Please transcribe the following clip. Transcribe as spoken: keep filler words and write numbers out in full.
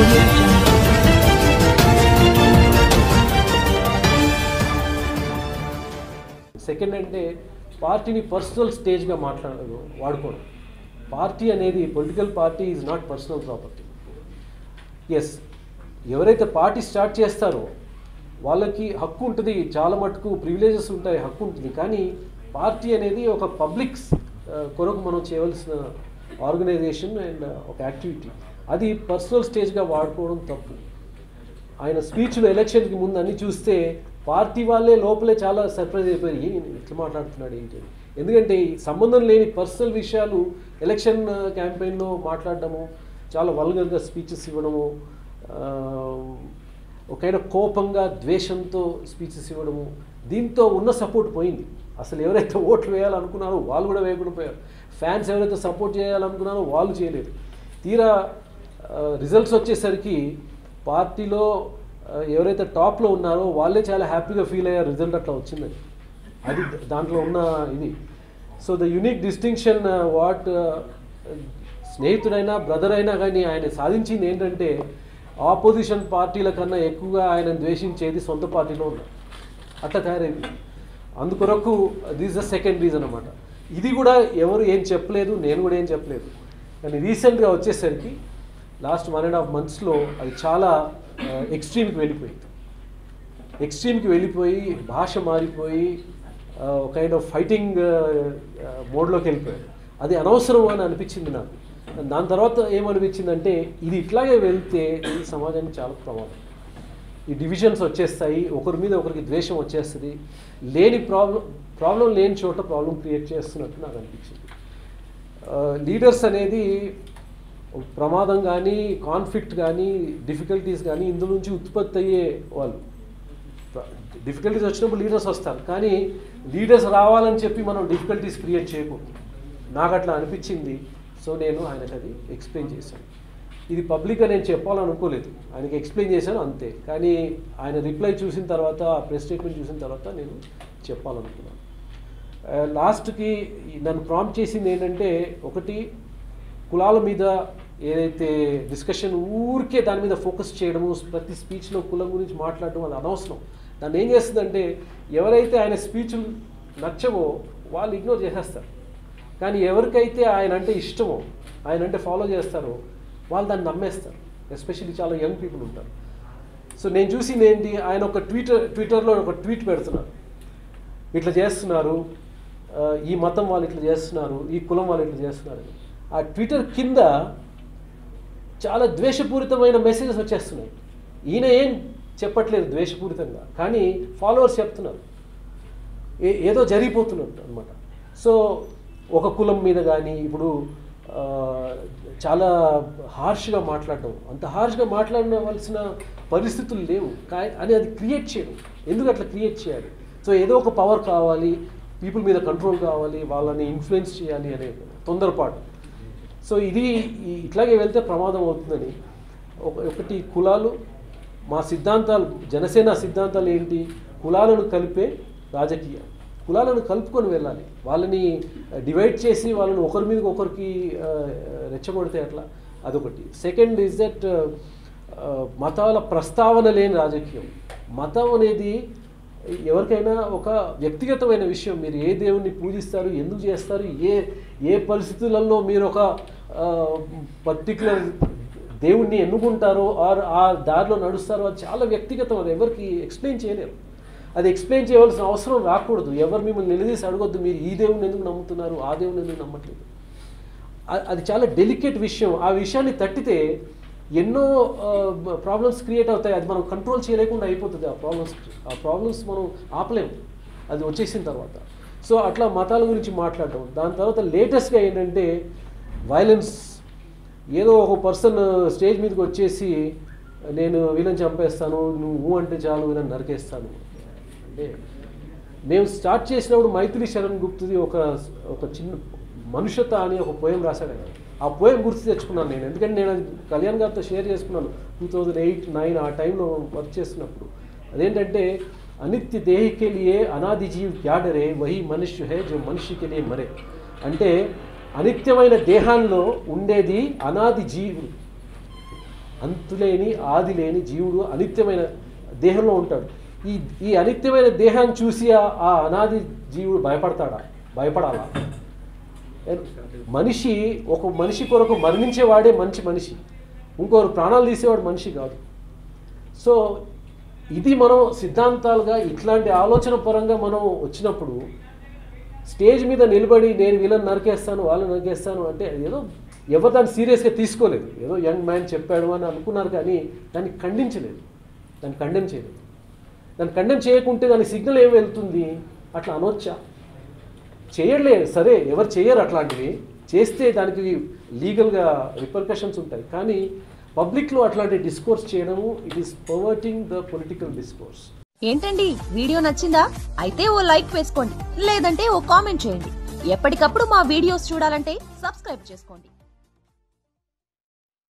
audio jungle. Second అంటే పార్టీని personal స్టేజ్గా మాట్లాడదు వాడుకోవడం. పార్టీ అనేది political party is not personal property. Yes, ఎవరైతే పార్టీ స్టార్ట్ చేస్తారో వాళ్ళకి హక్కు ఉంటుంది, చాలా మటుకు ప్రివిలేజెస్ ఉంటాయి, హక్కు ఉంటుంది. కానీ పార్టీ అనేది ఒక పబ్లిక్ కొరకు మనం చేయవలసిన ఆర్గనైజేషన్ అండ్ ఒక యాక్టివిటీ. అది పర్సనల్ స్టేజ్గా వాడుకోవడం తప్పు. ఆయన స్పీచ్లో ఎలక్షన్కి ముందు అన్నీ చూస్తే పార్టీ వాళ్ళే లోపలే చాలా సర్ప్రైజ్ అయిపోయారు, ఏ ఇట్లా మాట్లాడుతున్నాడు ఏంటి. ఎందుకంటే సంబంధం లేని పర్సనల్ విషయాలు ఎలక్షన్ క్యాంపెయిన్లో మాట్లాడడము, చాలా వల్గర్గా స్పీచెస్ ఇవ్వడము, ఒకైనా కోపంగా ద్వేషంతో స్పీచెస్ ఇవ్వడము, దీంతో ఉన్న సపోర్ట్ పోయింది. అసలు ఎవరైతే ఓట్లు వేయాలనుకున్నారో వాళ్ళు కూడా వేయకుండా పోయారు. ఫ్యాన్స్ ఎవరైతే సపోర్ట్ చేయాలనుకున్నారో వాళ్ళు చేయలేదు. తీరా రిజల్ట్స్ వచ్చేసరికి పార్టీలో ఎవరైతే టాప్లో ఉన్నారో వాళ్ళే చాలా హ్యాపీగా ఫీల్ అయ్యారు రిజల్ట్ అట్లా వచ్చిందని. అది దాంట్లో ఉన్న ఇది. So the unique distinction what స్నేహితుడైనా బ్రదర్ అయినా కానీ ఆయన సాధించింది ఏంటంటే ఆపోజిషన్ పార్టీల కన్నా ఎక్కువగా ఆయన ద్వేషించేది సొంత పార్టీలో ఉన్నారు. అట్లా తయారైంది. అందుకొరకు దిస్ ద సెకండ్ రీజన్ అన్నమాట. ఇది కూడా ఎవరు ఏం చెప్పలేదు, నేను కూడా ఏం చెప్పలేదు. కానీ రీసెంట్గా వచ్చేసరికి లాస్ట్ వన్ అండ్ హాఫ్ మంత్స్లో అది చాలా ఎక్స్ట్రీమ్కి వెళ్ళిపోయింది. ఎక్స్ట్రీమ్కి వెళ్ళిపోయి భాష మారిపోయి ఒక కైండ్ ఆఫ్ ఫైటింగ్ మోడ్లోకి వెళ్ళిపోయాడు. అది అనవసరం అని అనిపించింది నాకు. దాని తర్వాత ఏమనిపించిందంటే ఇది ఇట్లాగే వెళ్తే ఈ సమాజానికి చాలా ప్రమాదం. ఈ డివిజన్స్ వచ్చేస్తాయి, ఒకరి మీద ఒకరికి ద్వేషం వచ్చేస్తుంది, లేని ప్రాబ్లం ప్రాబ్లం లేని చోట ప్రాబ్లం క్రియేట్ చేస్తున్నట్టు నాకు అనిపించింది. లీడర్స్ అనేది ప్రమాదం కానీ కాన్ఫ్లిక్ట్ కానీ డిఫికల్టీస్ కానీ ఇందులో నుంచి ఉత్పత్తి అయ్యే వాళ్ళు. డిఫికల్టీస్ వచ్చినప్పుడు లీడర్స్ వస్తారు, కానీ లీడర్స్ రావాలని చెప్పి మనం డిఫికల్టీస్ క్రియేట్ చేయకూడదు. నాకు అట్లా అనిపించింది. సో నేను ఆయనకు అది ఎక్స్ప్లెయిన్ చేశాను. ఇది పబ్లిక్గా నేను చెప్పాలనుకోలేదు, ఆయనకి ఎక్స్ప్లెయిన్ చేశాను అంతే. కానీ ఆయన రిప్లై చూసిన తర్వాత, ప్రెస్ స్టేట్మెంట్ చూసిన తర్వాత నేను చెప్పాలనుకున్నాను. లాస్ట్కి నన్ను ప్రాంప్ట్ చేసింది ఏంటంటే, ఒకటి కులాల మీద ఏదైతే డిస్కషన్ ఊరికే దాని మీద ఫోకస్ చేయడము, ప్రతి స్పీచ్లో కులం గురించి మాట్లాడడం అది అనవసరం. దాన్ని ఏం చేస్తుందంటే ఎవరైతే ఆయన స్పీచ్లు నచ్చవో వాళ్ళు ఇగ్నోర్ చేసేస్తారు. కానీ ఎవరికైతే ఆయన అంటే ఇష్టమో, ఆయన అంటే ఫాలో చేస్తారో వాళ్ళు దాన్ని నమ్మేస్తారు. ఎస్పెషల్లీ చాలా యంగ్ పీపుల్ ఉంటారు. సో నేను చూసింది ఏంటి, ఆయన ఒక ట్విట్టర్ ట్విట్టర్లో ఒక ట్వీట్ పెడుతున్నారు, ఇట్లా చేస్తున్నారు, ఈ మతం వాళ్ళు ఇట్లా చేస్తున్నారు, ఈ కులం వాళ్ళు ఇట్లా చేస్తున్నారు. ఆ ట్విట్టర్ కింద చాలా ద్వేషపూరితమైన మెసేజెస్ వచ్చేస్తున్నాయి. ఈయన ఏం చెప్పట్లేదు ద్వేషపూరితంగా, కానీ ఫాలోవర్స్ చెప్తున్నారు ఏ ఏదో జరిగిపోతున్నట్టు అనమాట. సో ఒక కులం మీద కానీ ఇప్పుడు చాలా హార్ష్గా మాట్లాడడం, అంత హార్ష్గా మాట్లాడవలసిన పరిస్థితులు లేవు అని అది క్రియేట్ చేయడం. ఎందుకు అట్లా క్రియేట్ చేయాలి? సో ఏదో ఒక పవర్ కావాలి, పీపుల్ మీద కంట్రోల్ కావాలి, వాళ్ళని ఇన్ఫ్లుయెన్స్ చేయాలి అనే తొందరపాటు. సో ఇది ఇట్లాగే వెళ్తే ప్రమాదం అవుతుందని ఒకటి కులాలు, మా సిద్ధాంతాలు, జనసేన సిద్ధాంతాలు ఏంటి, కులాలను కలిపే రాజకీయం. కులాలను కలుపుకొని వెళ్ళాలి, వాళ్ళని డివైడ్ చేసి వాళ్ళని ఒకరి మీద ఒకరికి రెచ్చగొడితే అట్లా, అదొకటి. సెకండ్ ఈజ్ దట్ మతాల ప్రస్తావన లేని రాజకీయం. మతం అనేది ఎవరికైనా ఒక వ్యక్తిగతమైన విషయం. మీరు ఏ దేవుణ్ణి పూజిస్తారు, ఎందుకు చేస్తారు, ఏ ఏ పరిస్థితులలో మీరు ఒక పర్టికులర్ దేవుణ్ణి ఎన్నుకుంటారో ఆర్ ఆ దారిలో నడుస్తారో అది చాలా వ్యక్తిగతం. అది ఎవరికి ఎక్స్ప్లెయిన్ చేయలేరు. అది ఎక్స్ప్లెయిన్ చేయవలసిన అవసరం రాకూడదు. ఎవరు మిమ్మల్ని నిలదీసి అడగొద్దు, మీరు ఈ దేవుణ్ణి ఎందుకు నమ్ముతున్నారు, ఆ దేవుణ్ణి ఎందుకు నమ్మట్లేదు. అది చాలా డెలికేట్ విషయం. ఆ విషయాన్ని తట్టితే ఎన్నో ప్రాబ్లమ్స్ క్రియేట్ అవుతాయి. అది మనం కంట్రోల్ చేయలేకుండా అయిపోతుంది. ఆ ప్రాబ్లమ్స్ ఆ ప్రాబ్లమ్స్ మనం ఆపలేము అది వచ్చేసిన తర్వాత. సో అట్లా మతాల గురించి మాట్లాడటం. దాని తర్వాత లేటెస్ట్గా ఏంటంటే వైలెన్స్. ఏదో ఒక పర్సన్ స్టేజ్ మీదకి వచ్చేసి నేను వీళ్ళని చంపేస్తాను, నువ్వు అంటే చాలు వీళ్ళని నరికేస్తాను అంటే, మేము స్టార్ట్ చేసినప్పుడు మైథిలి శరణ్ గుప్తుది ఒక ఒక చిన్న మనుషత అని ఒక పోయం రాశాడు. ఆ పోయం గుర్తు తెచ్చుకున్నాను నేను, ఎందుకంటే నేను అది కళ్యాణ్ గారితో షేర్ చేసుకున్నాను టూ థౌజండ్ ఎయిట్ నైన్ ఆ టైంలో వర్క్ చేస్తున్నప్పుడు. అదేంటంటే అనిత్య దేహికే లియే అనాది జీవ్ క్యా డరే వహీ మనుష్య హే జో మనుష్యకే లియే మరే. అంటే అనిత్యమైన దేహాల్లో ఉండేది అనాది జీవులు, అంతులేని ఆది లేని జీవుడు అనిత్యమైన దేహంలో ఉంటాడు. ఈ ఈ అనిత్యమైన దేహాన్ని చూసి ఆ అనాది జీవుడు భయపడతాడా? భయపడాలా? మనిషి ఒక మనిషి కొరకు మరణించేవాడే మంచి మనిషి, ఇంకొకరు ప్రాణాలు తీసేవాడు మనిషి కాదు. సో ఇది మనం సిద్ధాంతాలుగా ఇట్లాంటి ఆలోచన పరంగా మనం వచ్చినప్పుడు స్టేజ్ మీద నిలబడి నేను వీళ్ళని నరికేస్తాను వాళ్ళని నరికేస్తాను అంటే ఏదో ఎవరు దాన్ని సీరియస్గా తీసుకోలేదు. ఏదో యంగ్ మ్యాన్ చెప్పాడు అని అనుకున్నారు, కానీ దాన్ని ఖండించలేదు, దాన్ని కండెమ్ చేయలేదు. దాన్ని కండెమ్ చేయకుంటే దాని సిగ్నల్ ఏం వెళ్తుంది? అట్లా అనొచ్చా? చేయలేదు, సరే ఎవరు చేయరు అట్లాంటివి. చేస్తే దానికి లీగల్గా రిపర్కషన్స్ ఉంటాయి. కానీ పబ్లిక్లో అట్లాంటి డిస్కోర్స్ చేయడము it is perverting the political discourse. ఏంటండి వీడియో నచ్చిందా? అయితే ఓ లైక్ వేసుకోండి, లేదంటే ఓ కామెంట్ చేయండి. ఎప్పటికప్పుడు మా వీడియోస్ చూడాలంటే సబ్స్క్రైబ్ చేసుకోండి.